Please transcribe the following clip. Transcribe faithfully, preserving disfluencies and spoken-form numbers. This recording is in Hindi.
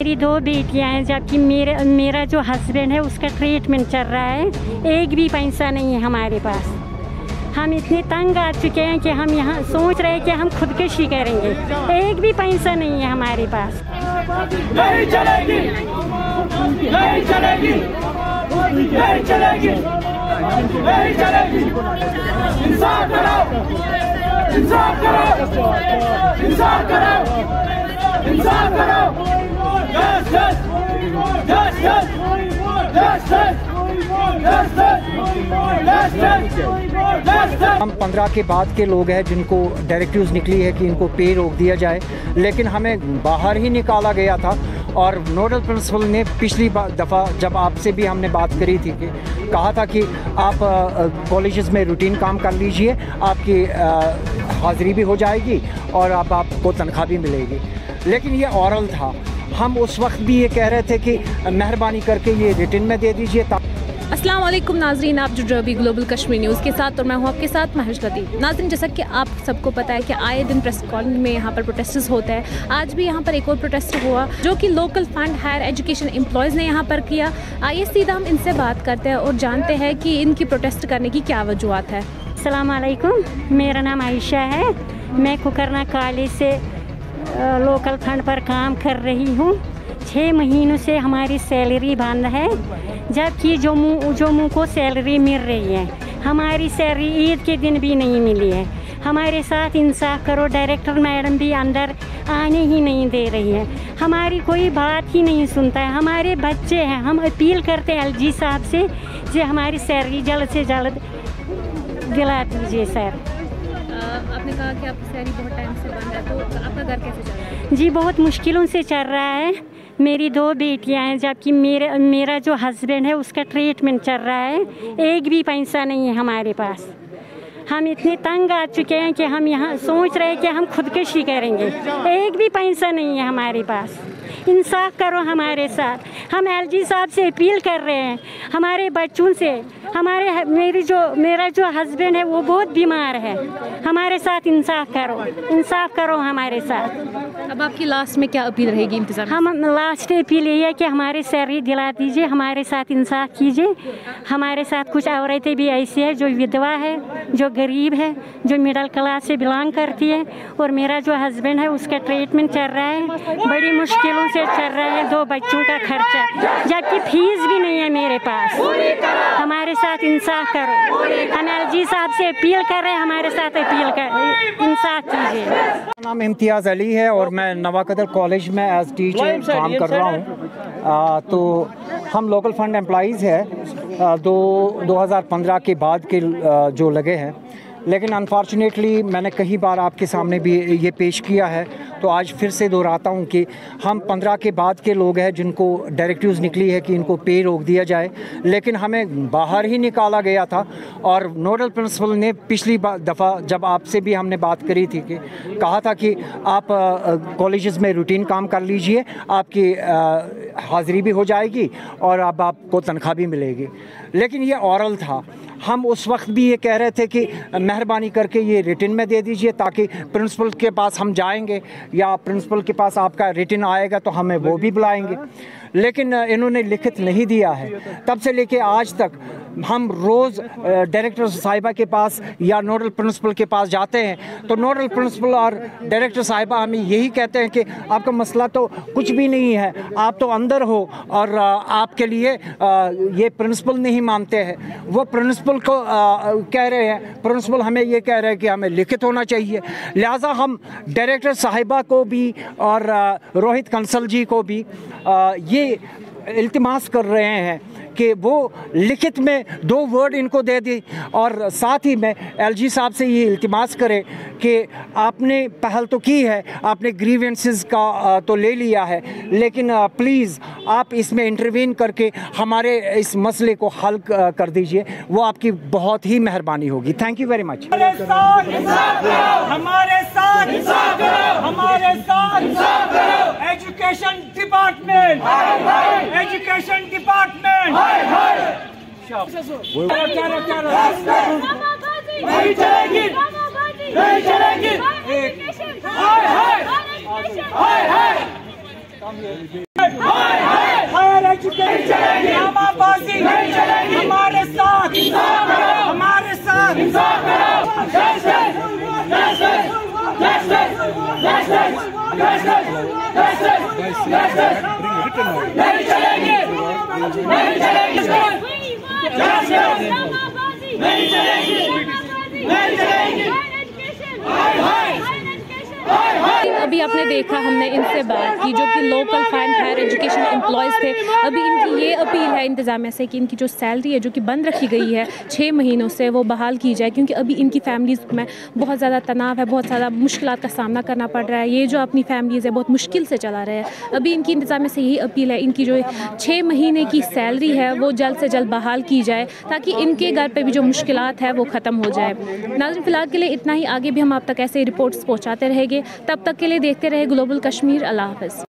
मेरी दो बेटियां हैं, जबकि मेरे मेरा जो हस्बैंड है उसका ट्रीटमेंट चल रहा है। एक भी पैसा नहीं है हमारे पास। हम इतने तंग आ चुके हैं कि हम यहाँ सोच रहे हैं कि हम खुदकुशी करेंगे। एक भी पैसा नहीं है हमारे पास। नहीं चलेगी, नहीं चलेगी, नहीं चलेगी, नहीं चलेगी। इंसाफ करो, इंसाफ करो, इंसाफ करो, इंसाफ करो। Justice! Justice! Justice! हम पंद्रह के बाद के लोग हैं जिनको डायरेक्टिव्स निकली है कि इनको पे रोक दिया जाए, लेकिन हमें बाहर ही निकाला गया था। और नोडल प्रिंसिपल ने पिछली दफ़ा जब आपसे भी हमने बात करी थी कि कहा था कि आप कॉलेजेस में रूटीन काम कर लीजिए, आपकी हाज़िरी भी हो जाएगी और आप आपको तनख्वाह भी मिलेगी, लेकिन ये ऑरल था। हम उस वक्त भी ये कह रहे थे कि मेहरबानी करके ये रिटन में दे दीजिए। अस्सलाम वालेकुम नाजरीन, आप जुड़ रहे अभी ग्लोबल कश्मीर न्यूज़ के साथ और मैं हूँ आपके साथ महज लतीफ़। नाजरीन, जैसा कि आप सबको पता है कि आए दिन प्रेस कॉलोनी में यहाँ पर प्रोटेस्ट होता है। आज भी यहाँ पर एक और प्रोटेस्ट हुआ जो कि local fund higher education employees ने यहाँ पर किया। आइए सीधा हम इनसे बात करते हैं और जानते हैं कि इनकी प्रोटेस्ट करने की क्या वजूहत है। अस्सलाम वालेकुम, मेरा नाम आयशा है। मैं कुकरना कॉलेज से लोकल फंड पर काम कर रही हूँ। छः महीनों से हमारी सैलरी बंद है, जबकि जम्मू जम्मू को सैलरी मिल रही है। हमारी सैलरी ईद के दिन भी नहीं मिली है। हमारे साथ इंसाफ करो। डायरेक्टर मैडम भी अंदर आने ही नहीं दे रही है। हमारी कोई बात ही नहीं सुनता है। हमारे बच्चे हैं, हम अपील करते हैं एलजी साहब से जो हमारी सैलरी जल्द से जल्द दिला दीजिए सर। आपने कहा कि आपकी सैलरी बहुत टाइम से बंद है, तो आपका घर कैसे चल रहा है? जी बहुत मुश्किलों से चल रहा है। मेरी दो बेटियां हैं, जबकि मेरे मेरा जो हस्बैंड है उसका ट्रीटमेंट चल रहा है। एक भी पैसा नहीं है हमारे पास। हम इतने तंग आ चुके हैं कि हम यहाँ सोच रहे हैं कि हम खुदकुशी करेंगे। एक भी पैसा नहीं है हमारे पास। इंसाफ करो हमारे साथ। हम एलजी साहब से अपील कर रहे हैं, हमारे बच्चों से। हमारे मेरी जो मेरा जो हस्बैंड है वो बहुत बीमार है। हमारे साथ इंसाफ करो, इंसाफ करो हमारे साथ। अब आपकी लास्ट में क्या अपील रहेगी इंतजार? हम लास्ट अपील ये है कि हमारी सैलरी दिला दीजिए, हमारे साथ इंसाफ कीजिए। हमारे साथ कुछ औरतें भी ऐसी है जो विधवा है, जो गरीब है, जो मिडिल क्लास से बिलोंग करती है। और मेरा जो हस्बैंड है उसका ट्रीटमेंट चल रहा है, बड़ी मुश्किलों से चल रहा है। दो बच्चों का खर्चा, जबकि फीस भी नहीं है मेरे पास। हमारे साथ इंसाफ करो। हम एलजी साहब से अपील कर रहे हैं, हमारे साथ अपील कर इंसाफ कीजिए। मेरा नाम इम्तियाज़ अली है और मैं नवाकदर कॉलेज में एज टीचर काम कर रहा हूँ। तो हम लोकल फंड एम्प्लॉइज़ है दो दो हज़ार पंद्रह के बाद के आ, जो लगे हैं, लेकिन अनफॉर्चुनेटली मैंने कई बार आपके सामने भी ये पेश किया है, तो आज फिर से दोहराता हूँ कि हम पंद्रह के बाद के लोग हैं जिनको डायरेक्टिव्स निकली है कि इनको पे रोक दिया जाए, लेकिन हमें बाहर ही निकाला गया था। और नोडल प्रिंसिपल ने पिछली दफ़ा जब आपसे भी हमने बात करी थी कि कहा था कि आप कॉलेजेस में रूटीन काम कर लीजिए, आपकी हाज़िरी भी हो जाएगी और अब आप, आपको तनख्वाह भी मिलेगी, लेकिन ये ऑरल था। हम उस वक्त भी ये कह रहे थे कि मेहरबानी करके ये रिटन में दे दीजिए, ताकि प्रिंसिपल के पास हम जाएंगे या प्रिंसिपल के पास आपका रिटन आएगा तो हमें वो भी बुलाएंगे, लेकिन इन्होंने लिखित नहीं दिया है। तब से लेके आज तक हम रोज़ डायरेक्टर साहिबा के पास या नोडल प्रिंसिपल के पास जाते हैं, तो नोडल प्रिंसिपल और डायरेक्टर साहिबा हमें यही कहते हैं कि आपका मसला तो कुछ भी नहीं है, आप तो अंदर हो और आपके लिए ये प्रिंसिपल नहीं मानते हैं। वो प्रिंसिपल को कह रहे हैं, प्रिंसिपल हमें ये कह रहे हैं कि हमें लिखित होना चाहिए। लिहाजा हम डायरेक्टर साहिबा को भी और रोहित कंसल जी को भी ये इल्तिमास कर रहे हैं कि वो लिखित में दो वर्ड इनको दे दी, और साथ ही में एलजी साहब से ये इल्तिमास करें कि आपने पहल तो की है, आपने ग्रीवेंसेस का तो ले लिया है, लेकिन प्लीज़ आप इसमें इंटरवीन करके हमारे इस मसले को हल कर दीजिए, वो आपकी बहुत ही मेहरबानी होगी। Thank you very much. हमारे साथ हमारे साथ हमारे साथ एजुकेशन डिपार्टमेंट, एजुकेशन डिपार्टमेंट नहीं चलेगी, नहीं चलेगी। हाय हाय हाय हाय। हायर एजुकेशन नामाबाजी नहीं चलेगी, हमारे साथ हमारे साथ नहीं चलेगी, नहीं चलेगी, नहीं चलेगी, नहीं चलेगी। अभी आपने देखा, हमने इनसे बात की जो कि local fund higher education employees थे। अभी इनकी ये अपील है इंतज़ामिया से कि इनकी जो सैलरी है जो कि बंद रखी गई है छः महीनों से, वो बहाल की जाए, क्योंकि अभी इनकी फैमिलीज़ में बहुत ज़्यादा तनाव है, बहुत ज़्यादा मुश्किलात का सामना करना पड़ रहा है। ये जो अपनी फैमिलीज़ है बहुत मुश्किल से चला रहे हैं। अभी इनकी इंतज़ामिया से यही अपील है, इनकी जो छः महीने की सैलरी है वो जल्द से जल्द बहाल की जाए, ताकि इनके घर पर भी जो मुश्किलात है वो ख़त्म हो जाए। नाज़रीन, फ़िलहाल के लिए इतना ही। आगे भी हम आप तक ऐसे रिपोर्ट्स पहुँचाते रहेंगे। तब तक के लिए देखते रहे ग्लोबल कश्मीर। अल्लाह हाफ़िज़।